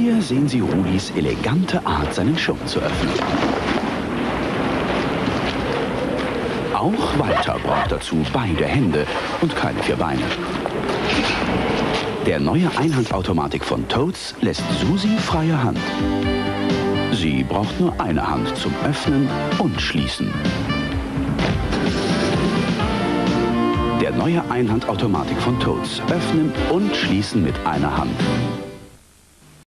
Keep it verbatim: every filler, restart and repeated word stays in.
Hier sehen Sie Rudis elegante Art, seinen Schirm zu öffnen. Auch Walter braucht dazu beide Hände und keine vier Beine. Der neue Einhandautomatik von Toads lässt Susi freie Hand. Sie braucht nur eine Hand zum Öffnen und Schließen. Der neue Einhandautomatik von Toads. Öffnen und schließen mit einer Hand.